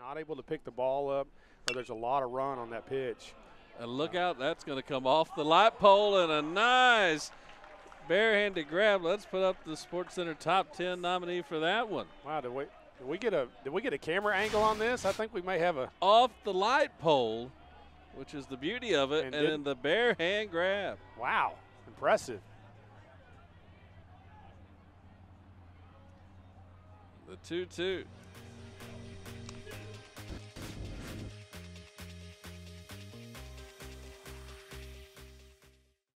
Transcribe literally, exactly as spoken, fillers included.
not able to pick the ball up, or there's a lot of run on that pitch. And look out, that's going to come off the light pole, and a nice barehanded grab. Let's put up the Sports Center top ten nominee for that one. Wow, did we did we get a did we get a camera angle on this? I think we may have a off the light pole, which is the beauty of it, and, and then the bare hand grab. Wow, impressive. The two two.